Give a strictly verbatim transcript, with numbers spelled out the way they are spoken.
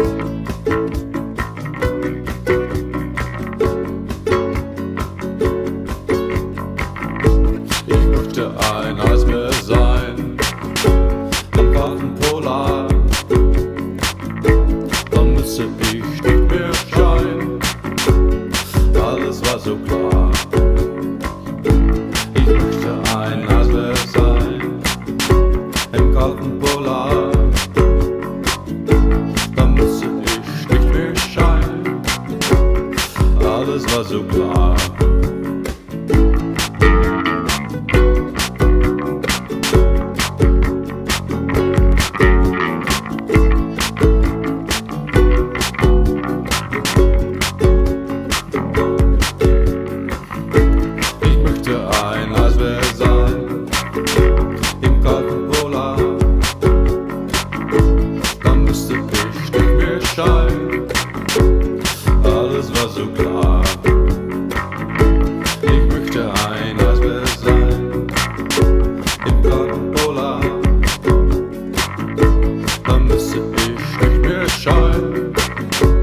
Ich möchte ein Eisbär sein, am kalten Polar. Dann müsste ich nicht mehr scheinen, alles war so klar. Ich möchte ein Eisbär sein, im kalten Polar. Dann müsste ich nicht mehr scheinen, alles war so klar. Ein Eisbär sein, im kalten Polar. Dann müsste ich nicht mehr scheinen, alles war so klar. Ich möchte ein Eisbär sein, im kalten Polar. Dann müsste ich nicht mehr scheinen,